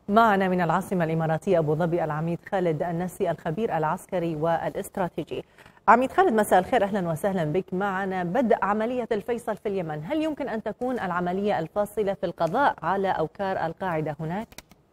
معنا من العاصمة الإماراتية أبو ظبي العميد خالد النسي الخبير العسكري والاستراتيجي. عميد خالد، مساء الخير، أهلا وسهلا بك معنا. بدء عملية الفيصل في اليمن، هل يمكن أن تكون العملية الفاصلة في القضاء على أوكار القاعدة هناك؟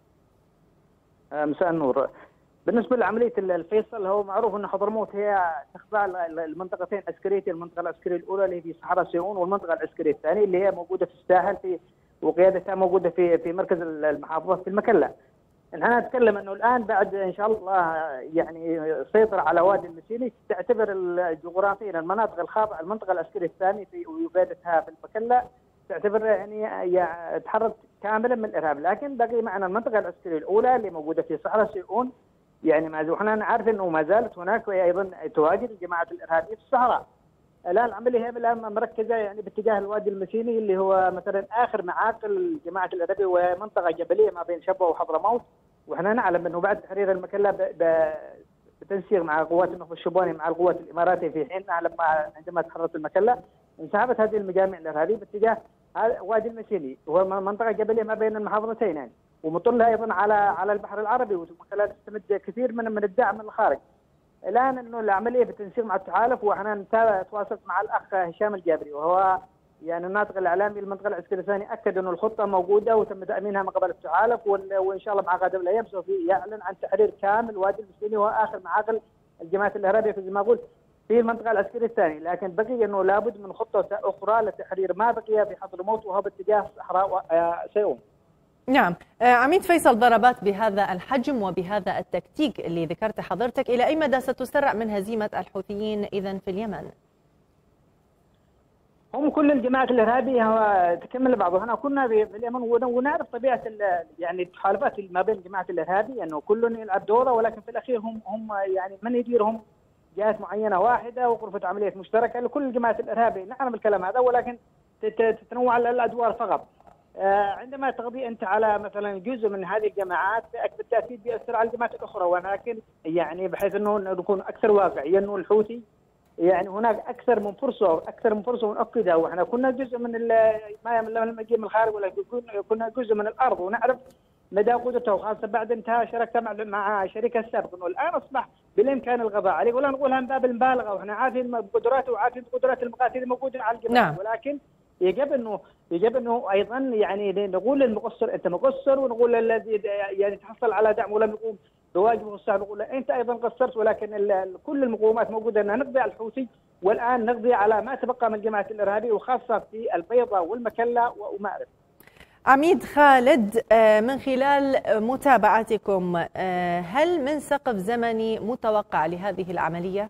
مساء النور. بالنسبه لعمليه الفيصل، هو معروف ان حضرموت هي تخضع المنطقتين العسكريتين، المنطقه العسكريه الاولى اللي في صحراء سيئون، والمنطقه العسكريه الثانيه اللي هي موجوده في الساحل وقيادتها موجوده في مركز المحافظه في المكلا. نحن نتكلم انه الان بعد ان شاء الله يعني سيطره على وادي المسيني، تعتبر جغرافيا المناطق الخاضعه المنطقه العسكريه الثانيه وقيادتها في المكلا تعتبر يعني تحرر كاملا من الارهاب، لكن بقي معنا المنطقه العسكريه الاولى اللي موجوده في صحراء سيئون، يعني ما وحنا نعرف انه ما زالت هناك ايضا تواجد الجماعات الارهابيه في الصحراء. الان العمليه هي مركزه يعني باتجاه الوادي المسيني اللي هو مثلا اخر معاقل الجماعه الارهابيه، وهي منطقه جبليه ما بين شبوه وحضرموت، وحنا نعلم انه بعد تحرير المكلا بتنسيق مع قوات النخب الشبوني مع القوات الاماراتيه في حينها عندما تحررت المكلا انسحبت هذه المجاميع الارهابيه باتجاه وادي المسيني، وهو منطقه جبليه ما بين المحافظتين يعني، ومطلها ايضا على البحر العربي، ومن خلال تستمد كثير من الدعم من الخارج. الان انه العمليه بالتنسيق مع التحالف، واحنا تواصلت مع الاخ هشام الجابري وهو يعني الناطق الاعلامي للمنطقه العسكريه الثانيه، اكد انه الخطه موجوده وتم تامينها من قبل التحالف، وان شاء الله مع قادم الايام سوف يعلن عن تحرير كامل وادي المسيني وهو اخر معاقل الجماعات الارهابيه في زي ما اقول في المنطقه العسكريه الثانيه، لكن بقي انه لابد من خطه اخرى لتحرير ما بقي في حضرموت وهو باتجاه صحراء سيئون. نعم، عميد فيصل، ضربات بهذا الحجم وبهذا التكتيك اللي ذكرت حضرتك، إلى أي مدى ستسرع من هزيمة الحوثيين إذن في اليمن؟ هم كل الجماعات الارهابيه هو تكمل بعضها. هنا كنا في اليمن ونعرف طبيعه يعني التحالفات ما بين الجماعات الارهابيه، انه كل يلعب دوره، ولكن في الاخير هم يعني من يديرهم جهات معينه واحده وغرفه عمليات مشتركه لكل الجماعات الارهابيه. نعلم الكلام هذا، ولكن تتنوع الادوار فقط. عندما تقضي انت على مثلا جزء من هذه الجماعات بالتاكيد بيأثر على الجماعات الاخرى، ولكن يعني بحيث انه نكون اكثر واقعيه، انه الحوثي يعني هناك اكثر من فرصه مؤكده، واحنا كنا جزء من ما لم يجي من الخارج، ولا كنا جزء من الارض، ونعرف مدى قدرته، وخاصه بعد انتهاء شركته مع شركه السابق، انه الان اصبح بالامكان القضاء عليه، ولا نقولها من باب المبالغه، واحنا عارفين بقدراته وعارفين قدرات المقاتلين الموجوده على الجبهه. نعم. ولكن يجب انه ايضا يعني نقول للمقصر انت مقصر، ونقول الذي يعني تحصل على دعم ولم يقوم بواجبه الصعب نقول انت ايضا قصرت، ولكن كل المقومات موجوده ان نقضي على الحوثي، والان نقضي على ما تبقى من الجماعات الارهابيه، وخاصه في البيضاء والمكلا ومأرب. عميد خالد، من خلال متابعتكم، هل من سقف زمني متوقع لهذه العملية؟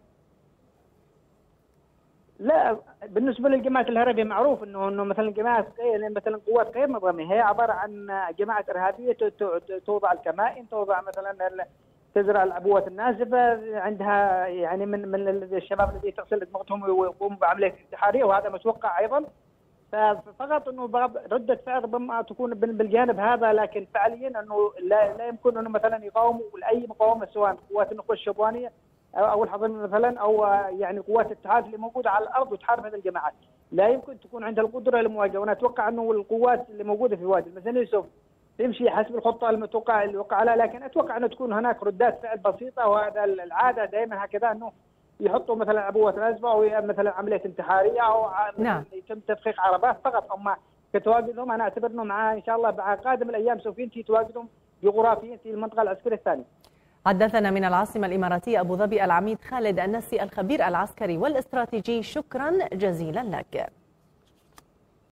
لا، بالنسبه للجماعات الارهابيه معروف انه مثلا مثلا قوات غير نظاميه هي عباره عن جماعات ارهابيه توضع الكمائن، توضع مثلا تزرع العبوات النازفه، عندها يعني من الشباب الذي تغسل دماغهم ويقوموا بعمليه انتحاريه، وهذا متوقع ايضا. ففقط انه رده فعل ربما تكون بالجانب هذا، لكن فعليا انه لا يمكن انه مثلا يقاوموا لاي مقاومه، سواء قوات النخبه الشبوانيه او الحضرميه مثلا، او يعني قوات الاتحاد اللي موجوده على الارض وتحارب هذه الجماعات، لا يمكن تكون عندها القدره للمواجهه. وانا اتوقع انه القوات اللي موجوده في وادي المسيني سوف تمشي حسب الخطه المتوقعه اللي وقع عليها، لكن اتوقع انه تكون هناك ردات فعل بسيطه، وهذا العاده دائما هكذا، انه يحطوا مثلا عبوات نازفه او مثلا عمليه انتحاريه، او نعم. يتم تفخيخ عربات فقط. اما كتواجدهم انا اعتبر انه مع ان شاء الله مع قادم الايام سوف ينتهي تواجدهم جغرافيا في المنطقه العسكريه الثانيه. حدثنا من العاصمة الإماراتية أبو ظبي العميد خالد النسي الخبير العسكري والاستراتيجي، شكرا جزيلا لك.